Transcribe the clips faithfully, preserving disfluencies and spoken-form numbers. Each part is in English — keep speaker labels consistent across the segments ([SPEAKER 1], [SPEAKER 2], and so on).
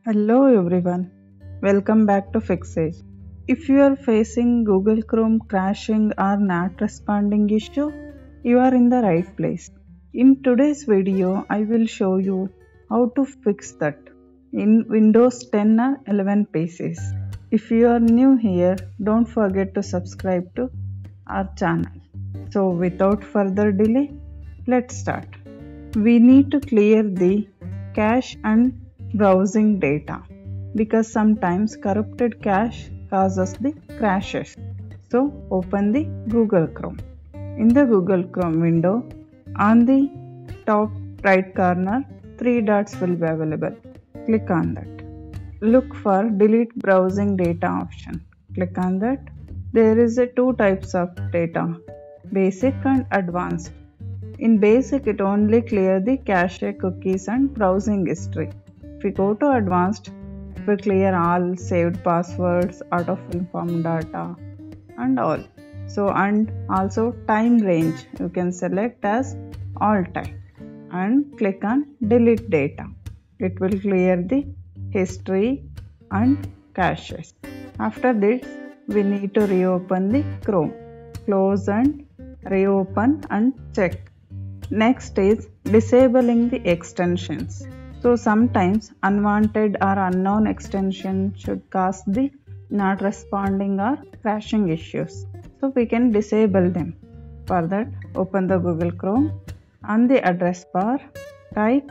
[SPEAKER 1] Hello everyone, welcome back to Fixsage. If you are facing Google Chrome crashing or not responding issue, you are in the right place. In today's video, I will show you how to fix that in Windows ten or eleven P Cs. If you are new here, don't forget to subscribe to our channel. So without further delay, let's start. We need to clear the cache and browsing data because sometimes corrupted cache causes the crashes. So open the Google Chrome. In the Google Chrome window, on the top right corner, three dots will be available. Click on that. Look for delete browsing data option. Click on that. There is a two types of data, basic and advanced. In basic, it only clear the cache, cookies and browsing history. If we go to advanced, it will clear all saved passwords, out-of-fill form data and all. So and also time range, you can select as all time and click on delete data. It will clear the history and caches. After this, we need to reopen the Chrome. Close and reopen and check. Next is disabling the extensions. So sometimes unwanted or unknown extension should cause the not responding or crashing issues. So we can disable them. For that, open the Google Chrome. On the address bar, type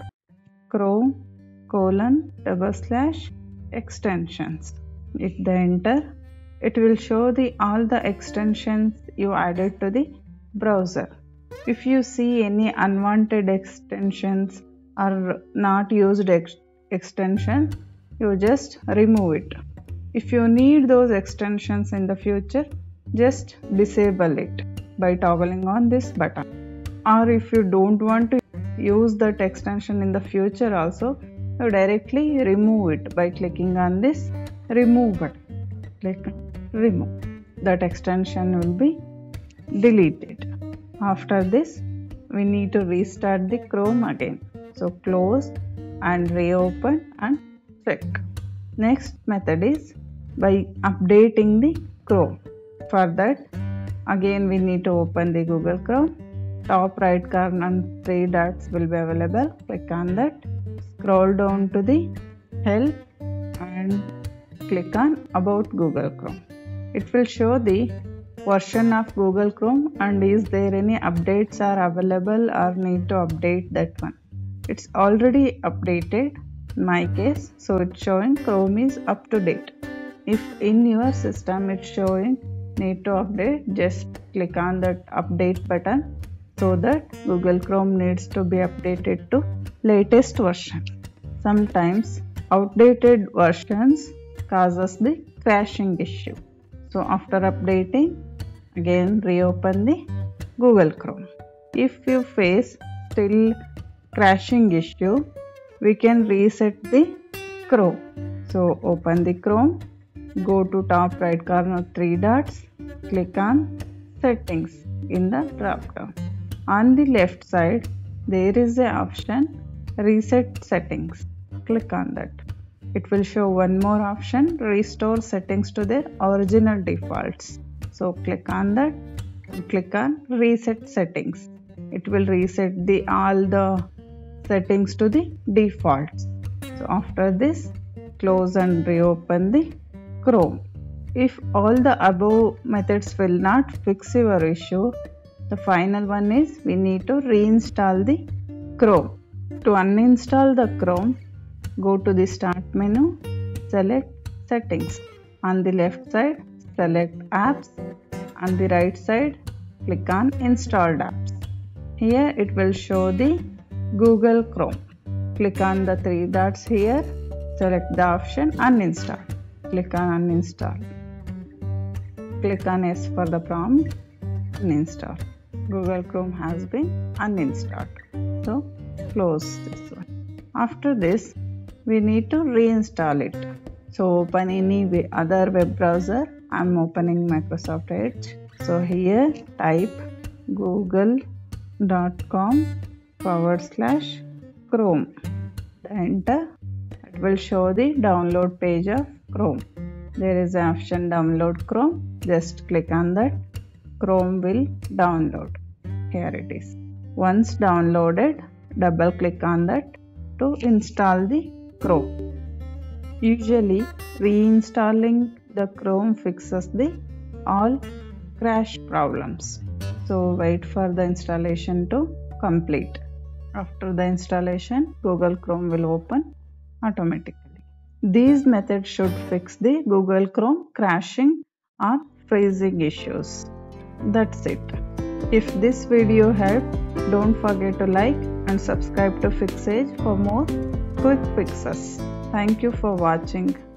[SPEAKER 1] chrome colon double slash extensions. Hit the enter. It will show the all the extensions you added to the browser. If you see any unwanted extensions or not used ex extension, you just remove it. If you need those extensions in the future, just disable it by toggling on this button. Or if you don't want to use that extension in the future also, you directly remove it by clicking on this remove button. Click remove. That extension will be deleted. After this, we need to restart the Chrome again. So close and reopen and check. Next method is by updating the Chrome. For that, again we need to open the Google Chrome. Top right corner three dots will be available. Click on that. Scroll down to the help and click on about Google Chrome. It will show the version of Google Chrome and is there any updates are available or need to update that one. It's already updated in my case, so it's showing Chrome is up to date. If in your system it's showing need to update, just click on that update button so that Google Chrome needs to be updated to latest version. Sometimes outdated versions causes the crashing issue. So after updating, again reopen the Google Chrome. If you face still crashing issue, we can reset the Chrome. So open the Chrome, go to top right corner three dots, click on settings in the drop down. On the left side, there is an option reset settings. Click on that. It will show one more option, restore settings to their original defaults. So click on that and click on reset settings. It will reset the all the settings to the defaults. So after this, close and reopen the Chrome. If all the above methods will not fix your issue, the final one is we need to reinstall the Chrome. To uninstall the Chrome, go to the start menu, select settings. On the left side, select apps. On the right side, click on installed apps. Here it will show the Google Chrome. Click on the three dots here, select the option uninstall. Click on uninstall. Click on yes for the prompt, uninstall. Google Chrome has been uninstalled. So close this one. After this, we need to reinstall it. So open any other web browser. I'm opening Microsoft Edge. So here type google dot com forward slash Chrome. Enter. that will show the download page of Chrome. There is an option download Chrome. Just click on that. Chrome will download. Here it is. Once downloaded, double click on that to install the Chrome. Usually reinstalling the Chrome fixes the all crash problems. So wait for the installation to complete. After the installation, Google Chrome will open automatically. These methods should fix the Google Chrome crashing or freezing issues. That's it. If this video helped, don't forget to like and subscribe to Fixsage for more quick fixes. Thank you for watching.